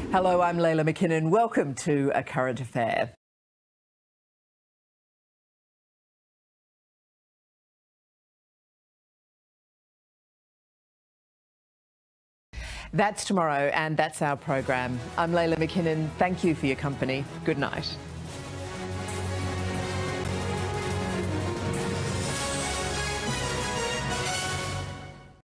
Hello, I'm Leila McKinnon. Welcome to A Current Affair. That's tomorrow, and that's our program. I'm Leila McKinnon. Thank you for your company. Good night.